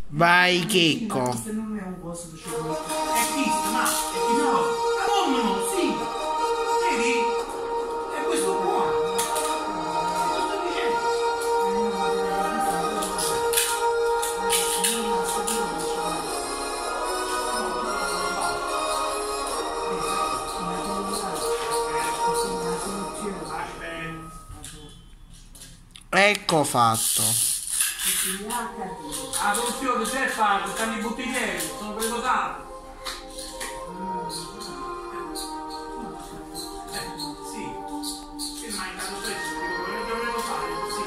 Vai Checco. Questo non è un coso di cioccolato. È questo, ma è questo. No, come no? Sì. Vedi? È questo qua. Lo sto dicendo. Ecco fatto. La soluzione c'è fatto, stanno i bottiglieri, sono prenotato. Sì, che mi hai dato questo, che dovevo fare, sì.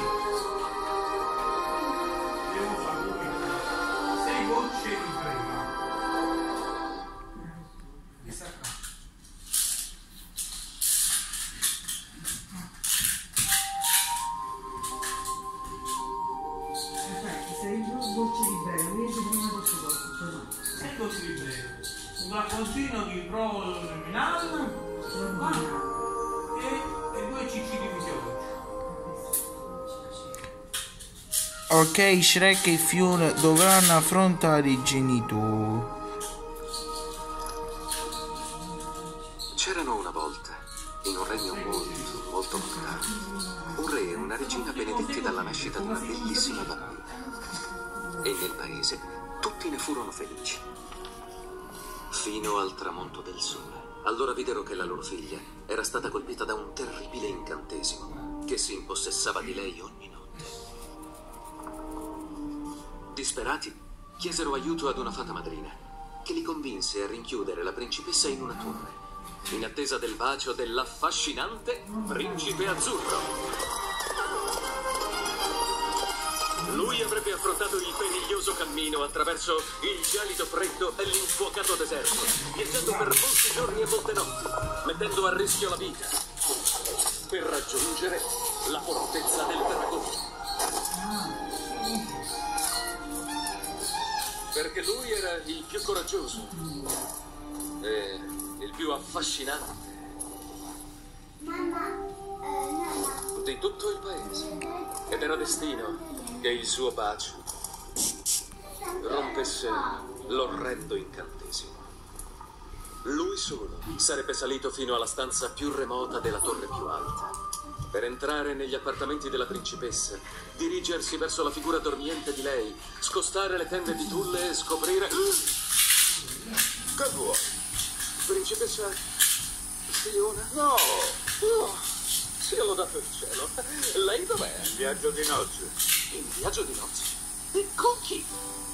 Devo fare questo. 6 gocce di crema. Questa qua. Dolce di breve, vedi prima dolce dopo, 6 gocce di crema. Un flacconcino di provo terminale. E 2 cc di fiore. Ok, Shrek e Fiona dovranno affrontare i genitori. C'erano una volta, in un regno molto, molto lontano, un re e una regina benedetti dalla nascita di una bellissima bambina. E nel paese tutti ne furono felici. Fino al tramonto del sole. Allora videro che la loro figlia era stata colpita da un terribile incantesimo che si impossessava di lei ogni notte. Disperati, chiesero aiuto ad una fata madrina, che li convinse a rinchiudere la principessa in una torre, in attesa del bacio dell'affascinante principe azzurro. Lui avrebbe affrontato il periglioso cammino attraverso il gelido freddo e l'infuocato deserto, viaggiando per molti giorni e molte notti, mettendo a rischio la vita, per raggiungere la fortezza del dragone. Perché lui era il più coraggioso e il più affascinante di tutto il paese. Ed era destino che il suo bacio rompesse l'orrendo incantesimo. Lui solo sarebbe salito fino alla stanza più remota della torre più alta, per entrare negli appartamenti della principessa, dirigersi verso la figura dormiente di lei, scostare le tende di tulle e scoprire... Che vuoi? Principessa Fiona? No, no. Cielo dato il cielo. Lei dov'è? In viaggio di nozze. In viaggio di nozze? E con chi?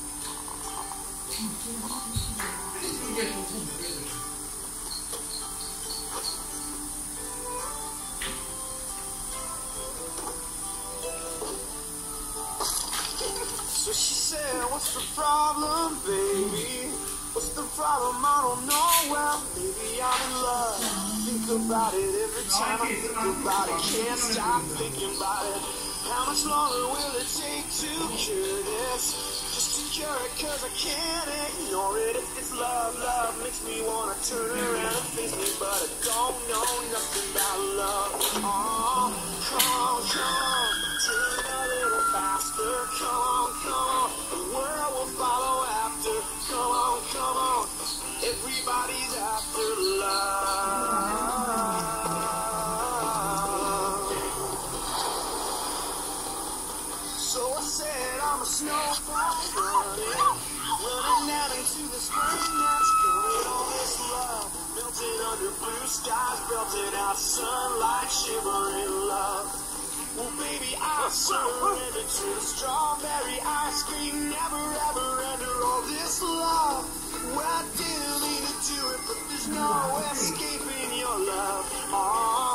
So she said, what's the problem, baby? What's the problem? I don't know. Well, maybe I'm in love. Think about it every time I think about it. Can't stop thinking about it. How much longer will it take to cure this? Just to cure it, cause I can't ignore it. If it's love, love makes me wanna turn around and face me, but I don't know nothing about love. Oh, come on, turn a little faster. Come on, the world will follow after. Come on, everybody's after love. So I said I'm a snowflake running out into the spring that's coming on this love. Melting under blue skies, belting out sunlight, shivering love. Well, baby, I surrender to the strawberry ice cream. Never ever under all this love. Well, I didn't mean to do it, but there's no escaping your love. Oh.